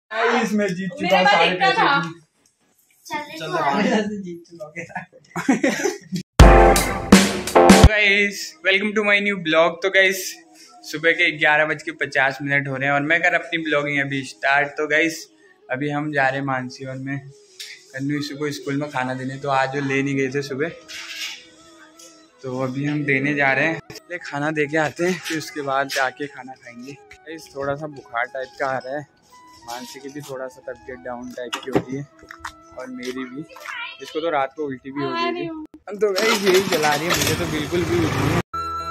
इसमें जीत चुका सारे पैसे जीत चुका। Guys welcome to my new blog. तो गाइस सुबह के 11:50 हो रहे हैं और मैं कर अपनी ब्लॉगिंग अभी स्टार्ट। तो गाइस अभी हम जा रहे हैं मानसीवन में कन्नू इशू को स्कूल में खाना देने। तो आज वो ले नहीं गए थे सुबह, तो अभी हम देने जा रहे हैं। पहले खाना दे के आते हैं, फिर उसके बाद जाके खाना खाएंगे। गाइस थोड़ा सा बुखार टाइप का आ रहा है, मानसी की भी थोड़ा सा तबीयत डाउन टाइप की हो रही है और मेरी भी। इसको तो रात को उल्टी भी हो गई थी। तो गाइस यही चला रही है, मुझे तो बिल्कुल भी उल्टी नहीं।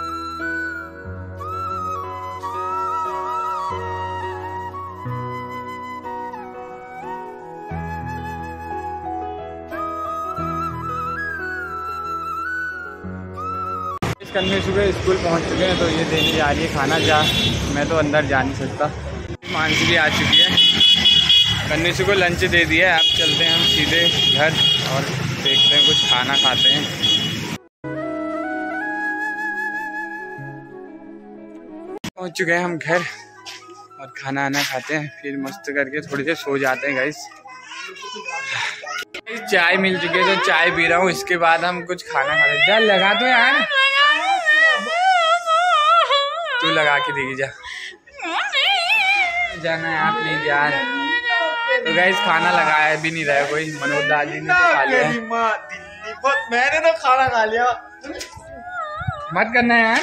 कन्नू सुबह स्कूल पहुंच चुके हैं, तो ये देने जा रही है खाना। जा मैं तो अंदर जा नहीं सकता। मानसी भी आ चुकी है, कन्नू को लंच दे दिया है। अब चलते हैं हम सीधे घर और देखते हैं कुछ खाना खाते हैं। पहुंच चुके हैं हम घर और खाना आना खाते हैं, फिर मस्त करके थोड़ी देर सो जाते हैं। गाइस चाय मिल चुकी है तो चाय पी रहा हूँ, इसके बाद हम कुछ खाना खा रहे हैं। लगा तो यार, तू लगा के देगी। जा जाना है आप प्लीज यार। तो गाइस खाना लगाया भी नहीं रहा कोई, मनोज दादी ने तो खा लिया। मैंने तो खाना खा लिया। मत करना यार,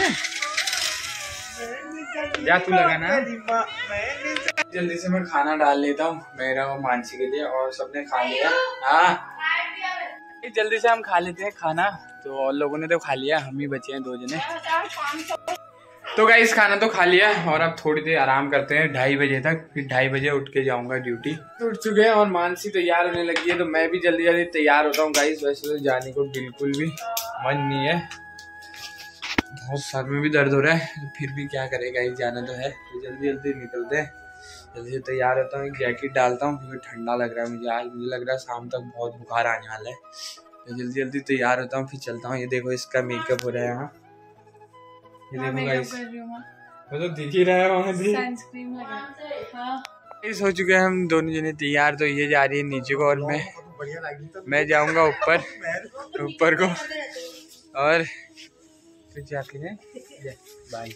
जा तू लगाना। जल्दी से मैं खाना डाल लेता हूँ मेरा और मानसी के लिए, और सबने खा लिया। हाँ जल्दी से हम खा लेते हैं खाना। तो और लोगों ने तो खा लिया, हम ही बचे हैं 2 जने। तो गाइस खाना तो खा लिया और अब थोड़ी देर आराम करते हैं 2:30 बजे तक, फिर 2:30 बजे उठ के जाऊंगा ड्यूटी। उठ चुके हैं और मानसी तैयार होने लगी है, तो मैं भी जल्दी जल्दी तैयार होता हूँ। गाइस वैसे तो जाने को बिल्कुल भी मन नहीं है, बहुत सर में भी दर्द हो रहा है, तो फिर भी क्या करेगा, गाइस जाना तो है। तो जल्दी जल्दी निकलते हैं, जल्दी से तैयार होता हूँ, एक जैकेट डालता हूँ क्योंकि ठंडा लग रहा है मुझे। आज मुझे लग रहा है शाम तक बहुत बुखार आने वाला है। तो जल्दी जल्दी तैयार होता हूँ, फिर चलता हूँ। ये देखो इसका मेकअप हो रहा है यहाँ, ये देखो गाइस, वो तो दिख ही रहा है वहाँ से। सनस्क्रीन लगा। इस हो चुके हैं हम दोनों जने तैयार। तो ये जा रही है नीचे को और मैं जाऊंगा ऊपर को, और फिर जाके बाय।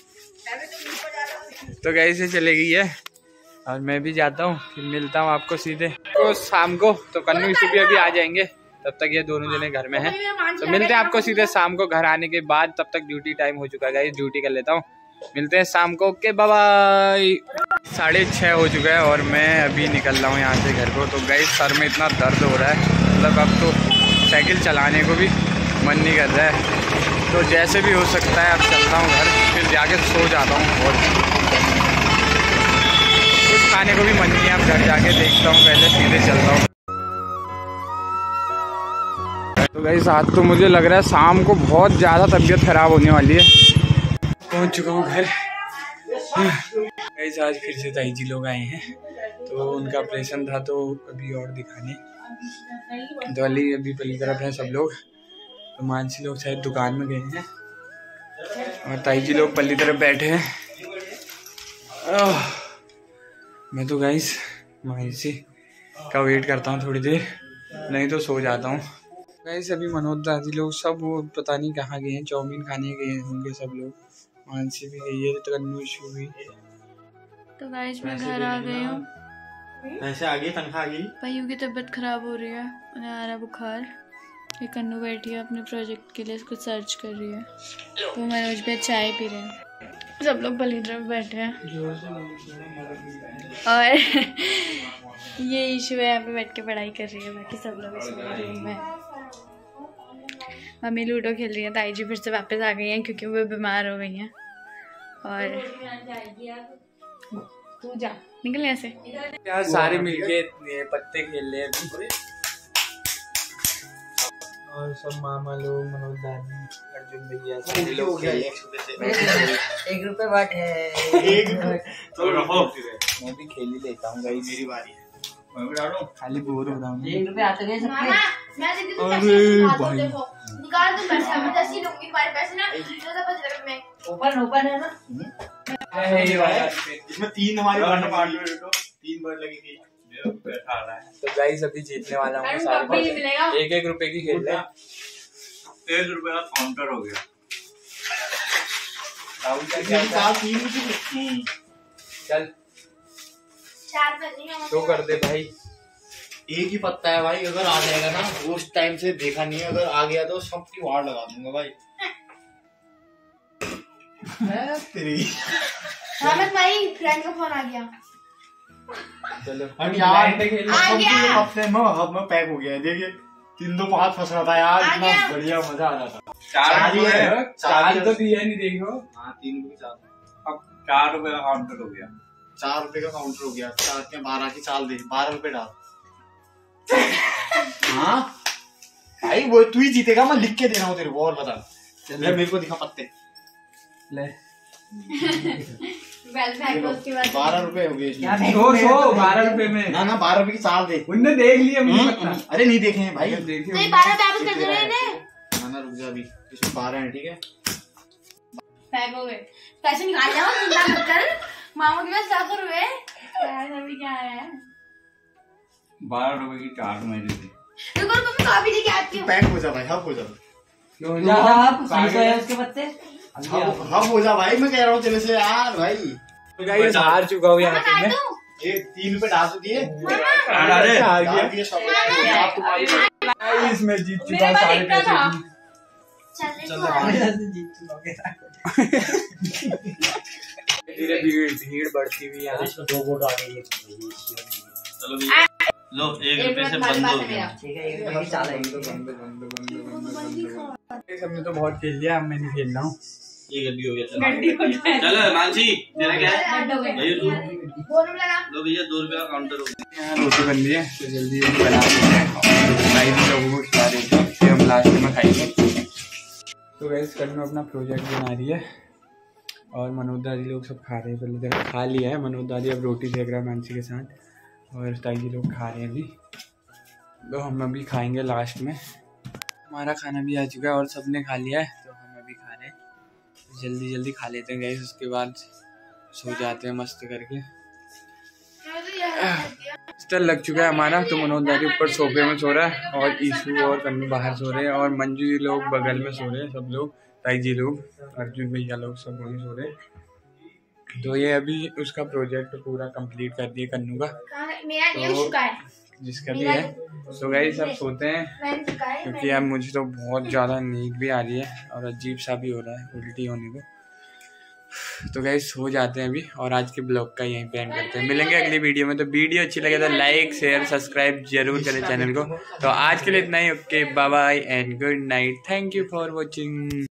तो गाइस ये चले गई है और मैं भी जाता हूँ, फिर मिलता हूँ आपको सीधे तो शाम को। तो कन्नू इसी भी अभी आ जाएंगे, तब तक ये दोनों जने घर में हैं। तो मिलते हैं आपको सीधे शाम को घर आने के बाद। तब तक ड्यूटी टाइम हो चुका है गाइस, ड्यूटी कर लेता हूँ। मिलते हैं शाम को, ओके बाय बाय। 6:30 हो चुका है और मैं अभी निकल रहा हूँ यहाँ से घर को। तो गाइस सर में इतना दर्द हो रहा है, मतलब अब तो साइकिल चलाने को भी मन नहीं कर रहा है। तो जैसे भी हो सकता है अब चलता हूँ घर, फिर जाके सो जाता हूँ। और कुछ खाने को भी मन नहीं है, अब घर जाके देखता हूँ, पहले सीधे चलता हूँ। तो गाइस आज तो मुझे लग रहा है शाम को बहुत ज़्यादा तबीयत खराब होने वाली है। पहुँच चुका हूँ घर। गाइस आज फिर से ताई जी लोग आए हैं, तो उनका ऑपरेशन था, तो अभी और दिखाने तो अभी पहली तरफ है सब लोग। तो मानसी लोग शायद दुकान में गए हैं और ताई जी लोग पल्ली तरफ बैठे हैं। मैं तो गाइस मानसी का वेट करता हूँ थोड़ी देर, नहीं तो सो जाता हूँ। गाइस अभी मनोज दादी लोग सब वो पता नहीं कहाँ गए हैं, चाउमीन खाने गए होंगे सब लोग। मानसी भी गई है, तो कन्नू इशू भी। तो गाइस मैं घर आ गई हूँ। ऐसे आ गई, तनख्वाह आ गई। पयू की तबीयत खराब हो रही है, उन्हें आ रहा बुखार। ये कन्नू बैठी है अपने प्रोजेक्ट के लिए कुछ सर्च कर रही है। तो मनोज भी चाय पी रहे हैं, सब लोग पली तरफ बैठे हैं। और ये इशू है यहाँ पे बैठ के पढ़ाई कर रही है, बाकी सब लोग इस रूम में। मम्मी लूडो खेल रही है, ताई जी फिर से वापस आ गई हैं क्योंकि वो बीमार हो गई हैं। और तू जा निकल ऐसे यार, सारे मिलके पत्ते खेल रहे हैं और सब मामा लोग, मनोज दादी, अर्जुन भैया सभी लोग खेल रहे हैं। 1 रुपए बाट है, तो रखो मैं भी खेल ही लेता हूँ। गाइस मेरी बारी है, मैं भी डालूं, खाली बोर हो रहा हूँ। 1 रुपए आते गए सबके। अरे भाई निकाल दो पैसे, मैं 10 ही लूंगी, तुम्हारे पैसे ना 14 में ओपन है ना। ये वाला इसमें 3 हमारी 3 बार लगी थी। तो गाइस अभी जीतने वाला हूँ सारे 1-1 रुपए की खेल रहे हैं। 1 रुपए का काउंटर हो गया। राहुल का क्या था? चल 4 तो कर दे भाई। एक ही पत्ता है भाई, अगर आ जाएगा ना, उस टाइम से देखा नहीं है, अगर आ गया तो सबकी वार लगा दूंगा भाई। तेरी भाई फ्रेंड का फोन आ गया। चलो अब यार आ गया। हफ्ते में हाथ में पैक हो गया है, देखिए 3-2 हाथ फंस रहा था यार, इतना बढ़िया मजा आ रहा था। 4 तो दिया नहीं देखो। हाँ 3 रुपए 4, अब 4 रुपए का काउंटर हो गया। 4 रुपए का काउंटर हो गया। 4 के 12 की चाल दे, 12 रुपए डाल। हाँ भाई वो तू ही जीतेगा, मैं लिख के दे रहा हूँ तेरे को। और बता, ले मेरे को दिखा पत्ते। ले 12 रुपए हो गए। 12 रुपए में ना 12 रुपए की चाल दे। उनने देख लिया मुझे पता। अरे नहीं देखे हैं भाई, देखे नहीं 12 वापस कर दे रहे हैं। ना रुक जा, अभी इसमें 12 है, ठीक है। पैक हो गए, पैसे निकाल जाओ, चिंता मत कर। मामा के पास लाखों रुपए अभी क्या है। 12 रुपए की 4 में दी थी। रुको तुम कॉपी लेके आती हो। पैक हो जा भाई, हब हो जा। उसके पत्ते हब हो जा भाई, मैं कह रहा हूँ तेरे से यार भाई। तो गाइस हार चुका हूँ यहाँ पे मैं। ये 3 रुपए डाल तो दिए, हार गया। सब इसमें जीत चुका हूँ सारे पैसे। धीरे भीड़ बढ़ती हुई यहाँ। 2 वोट आ गई। चलो भैया, लो 1 रुपए से बंद हो गया। ठीक है, 1 रुपए की चाल है। सबने तो बहुत खेल लिया, अब मैं नहीं खेल रहा हूँ। ये गड्डी हो गया। चलो मानसी तेरा क्या है? भैया लो भैया 2 रुपए का काउंटर हो गया। यहाँ रोटी बन रही है तो जल्दी बना देते हैं और भाई भी लोगों को खिला देते हैं, फिर हम लास्ट में खाएंगे। तो गाइस कल में अपना प्रोजेक्ट बना रही है और मनोज दादी लोग सब खा रहे हैं। पहले देखा खा लिया है मनोज दादी, अब रोटी सेक रहा है मानसी के साथ और ताई जी लोग खा रहे हैं अभी। तो हम अभी खाएंगे लास्ट में। हमारा खाना भी आ चुका है और सबने खा लिया है, तो हम अभी खा रहे हैं। तो जल्दी जल्दी खा लेते हैं गाइस, उसके बाद सो जाते हैं मस्त करके। स्टल लग चुका है हमारा, तो मनोज दादी ऊपर सोफे में सो रहा है और ईशू और कन्नू बाहर सो रहे हैं और मंजू जी लोग बगल में सो रहे हैं, सब लोग ताई जी लोग, अर्जुन भैया लोग सब वहीं सो रहे हैं। तो ये अभी उसका प्रोजेक्ट पूरा कंप्लीट कर दिया कन्नू का, मेरा नहीं हो चुका है, जिसका भी है। तो गाइस सब सोते हैं क्योंकि अब मुझे तो बहुत ज़्यादा नींद भी आ रही है और अजीब सा भी हो रहा है उल्टी होने को। तो गाइस सो जाते हैं अभी और आज के ब्लॉग का यहीं पे एंड करते हैं। मिलेंगे अगली वीडियो में। तो वीडियो अच्छी लगे तो लाइक शेयर सब्सक्राइब जरूर करें चैनल को। तो आज के लिए इतना ही। Okay bye bye and good night. Thank you for watching.